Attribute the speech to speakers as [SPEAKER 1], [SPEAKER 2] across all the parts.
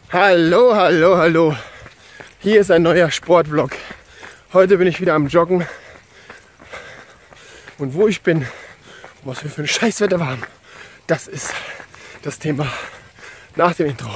[SPEAKER 1] Hallo, hallo, hallo. Hier ist ein neuer Sportvlog. Heute bin ich wieder am Joggen. Und wo ich bin, was wir für ein Scheißwetter haben, das ist das Thema nach dem Intro.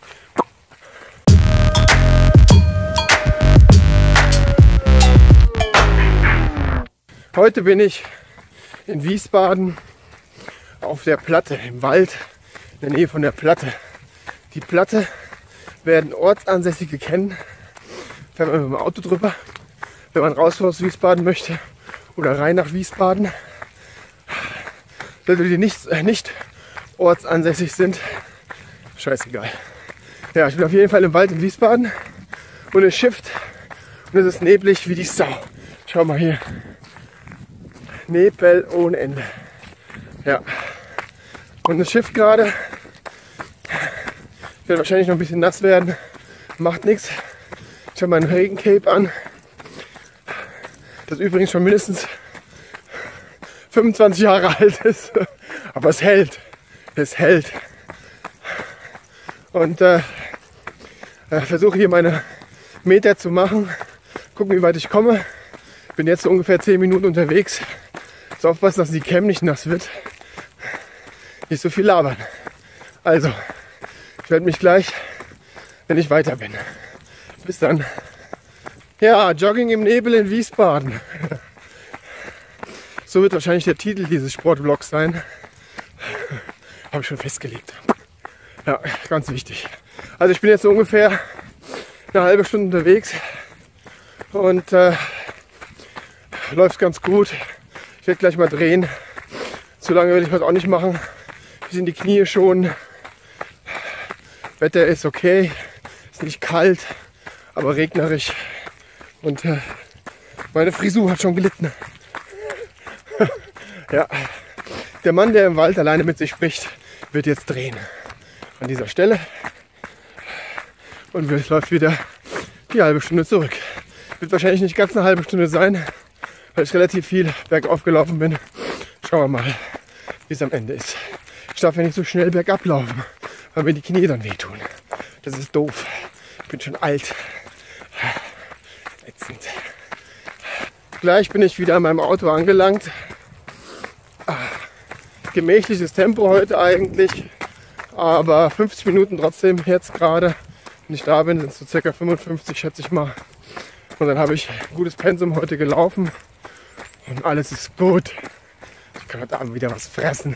[SPEAKER 1] Heute bin ich in Wiesbaden auf der Platte, im Wald, in der Nähe von der Platte. Die Platte werden Ortsansässige kennen, fährt man mit dem Auto drüber, wenn man raus aus Wiesbaden möchte oder rein nach Wiesbaden. Leute, die nicht ortsansässig sind, scheißegal. Ja, ich bin auf jeden Fall im Wald in Wiesbaden und es schifft und es ist neblig wie die Sau. Schau mal hier. Nebel ohne Ende. Ja. Und es schifft gerade. Ich werde wahrscheinlich noch ein bisschen nass werden. Macht nichts. Ich habe mein Regencape an. Das übrigens schon mindestens 25 Jahre alt ist. Aber es hält. Es hält. Und versuche hier meine Meter zu machen. Gucken, wie weit ich komme. Bin jetzt so ungefähr 10 Minuten unterwegs. Jetzt aufpassen, dass die Cam nicht nass wird. Nicht so viel labern. Also, ich werde mich gleich, wenn ich weiter bin. Bis dann. Ja, Jogging im Nebel in Wiesbaden. So wird wahrscheinlich der Titel dieses Sportvlogs sein. Habe ich schon festgelegt. Ja, ganz wichtig. Also ich bin jetzt so ungefähr eine halbe Stunde unterwegs. Und läuft ganz gut. Ich werde gleich mal drehen. Zu lange werde ich heute auch nicht machen. Wir sind die Knie schon. Wetter ist okay. Ist nicht kalt, aber regnerisch. Und meine Frisur hat schon gelitten. Ja. Der Mann, der im Wald alleine mit sich spricht, wird jetzt drehen. An dieser Stelle. Und läuft wieder die halbe Stunde zurück. Wird wahrscheinlich nicht ganz eine halbe Stunde sein, weil ich relativ viel bergauf gelaufen bin. Schauen wir mal, wie es am Ende ist. Ich darf ja nicht so schnell bergab laufen, weil mir die Knie dann wehtun. Das ist doof. Ich bin schon alt. Ätzend. Gleich bin ich wieder an meinem Auto angelangt. Gemächliches Tempo heute eigentlich, aber 50 Minuten trotzdem jetzt gerade. Wenn ich da bin, sind es so circa 55, schätze ich mal. Und dann habe ich ein gutes Pensum heute gelaufen und alles ist gut. Ich kann heute Abend wieder was fressen.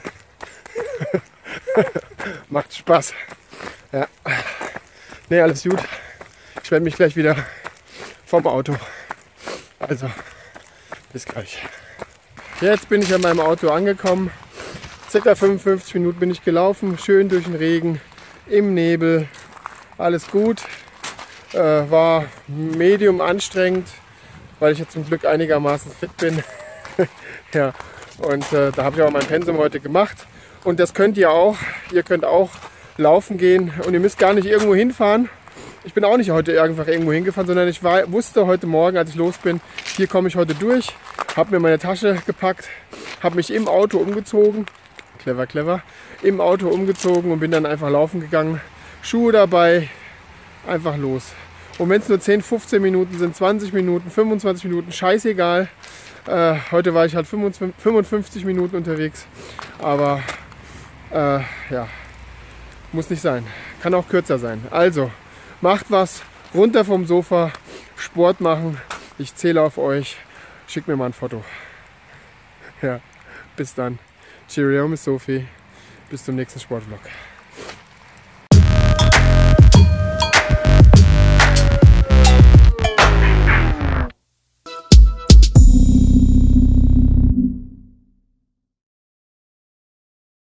[SPEAKER 1] Macht Spaß. Ja. Ne, alles gut. Ich werde mich gleich wieder vom Auto. Also, bis gleich. Jetzt bin ich an meinem Auto angekommen. Circa 55 Minuten bin ich gelaufen. Schön durch den Regen, im Nebel. Alles gut. War medium anstrengend, weil ich jetzt zum Glück einigermaßen fit bin. Ja, und da habe ich auch mein Pensum heute gemacht. Und das könnt ihr auch. Ihr könnt auch laufen gehen und ihr müsst gar nicht irgendwo hinfahren. Ich bin auch nicht heute einfach irgendwo hingefahren, sondern ich wusste heute Morgen, als ich los bin, hier komme ich heute durch. Habe mir meine Tasche gepackt, habe mich im Auto umgezogen. Clever, clever. Im Auto umgezogen und bin dann einfach laufen gegangen. Schuhe dabei, einfach los. Und wenn es nur 10, 15 Minuten sind, 20 Minuten, 25 Minuten, scheißegal. Heute war ich halt 55 Minuten unterwegs. Aber ja, muss nicht sein. Kann auch kürzer sein. Also, macht was, runter vom Sofa, Sport machen. Ich zähle auf euch. Schickt mir mal ein Foto. Ja, bis dann. Cheerio, Miss Sophie. Bis zum nächsten Sportvlog.